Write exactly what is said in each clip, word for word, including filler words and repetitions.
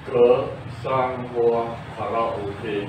和三波卡拉 OK。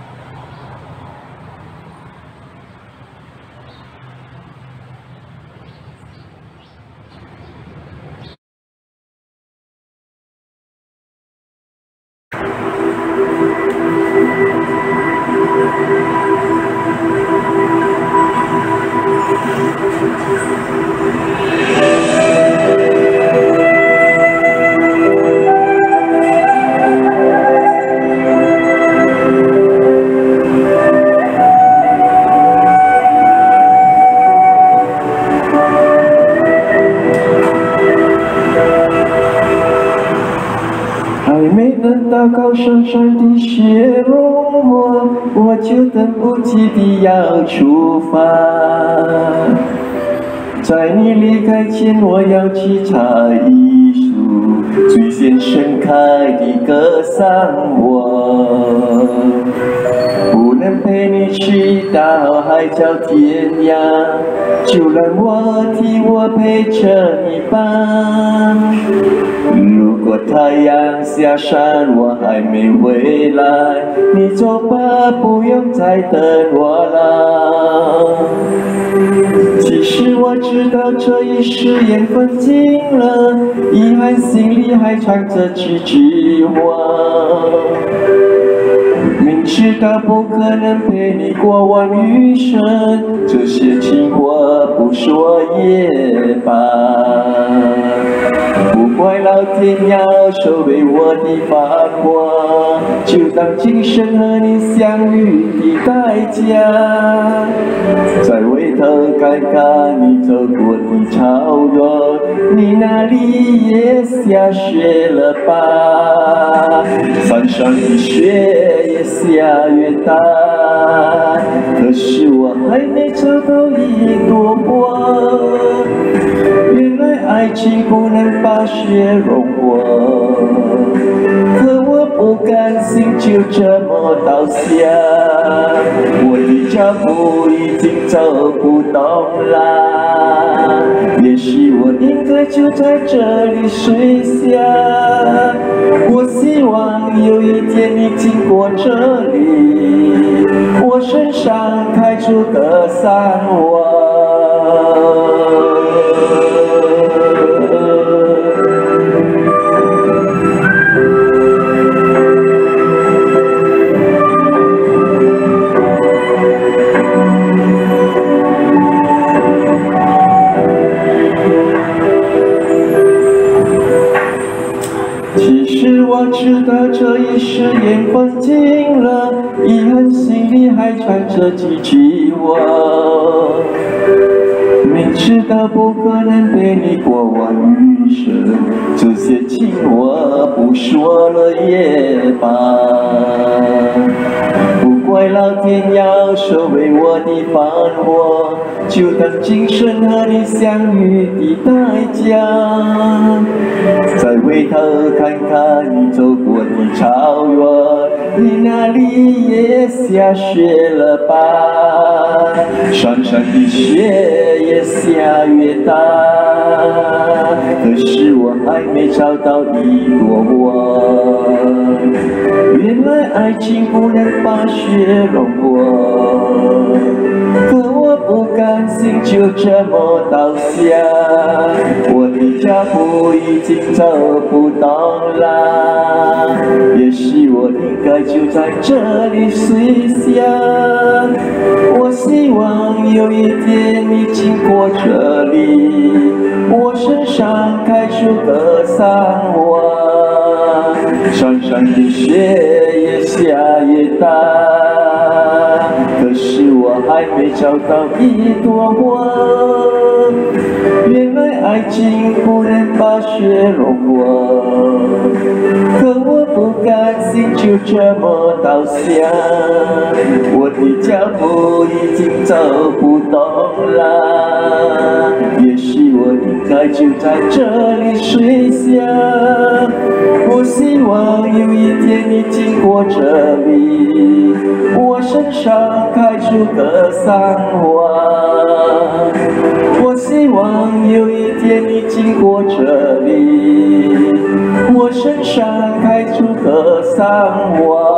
祷告深深的血rom我，我就等不及地要出发。在你离开前，我要去插一束最先盛开的歌颂我。不能陪你去到海角天涯，就让我替我陪着你吧。如果太阳下山我还没回来，你走吧，不用再等我了。其实我知道这一世缘分尽了，遗憾心里还藏着几句话。明知道不可能陪你过完余生，这些情话不说也罢。不怪老天要收回我的繁华，就当今生和你相遇的代价。再回头看看你走过的草原，你那里也下雪了吧？山上的雪也下越大，可是我还没找到一朵花。原来爱情不能把雪融化，可我不甘心就这么倒下。我的脚步已经走不动啦，也许我应该就在这里睡下。我希望有一天你经过这里，我身上开出个伞花。我知道这一世缘分尽了，遗憾心里还藏着几句话。明知道不可能陪你过完余生，这些情话不说了也罢。不怪老天要收回我的繁华，就当今生和你相遇的代价。再回头看看你走过的草原，你那里也下雪了吧？山上的雪也下越大，可是我还没找到一朵花。原来爱情不能把雪融化，可我不甘心就这么倒下。我的脚步已经走不动啦，也许我应该就在这里睡下。我希望有一天你经过这里，我身上开出个伞花。山上的雪也下越大，可是我还没找到一朵花。原来爱情不能把雪融化，可我不甘心就这么倒下。我的脚步已经走不动啦，也许我应该就在这里睡下。我希望有一天你经过这里，我身上开出个伞花。我希望有一天你经过这里，我身上开出个伤我。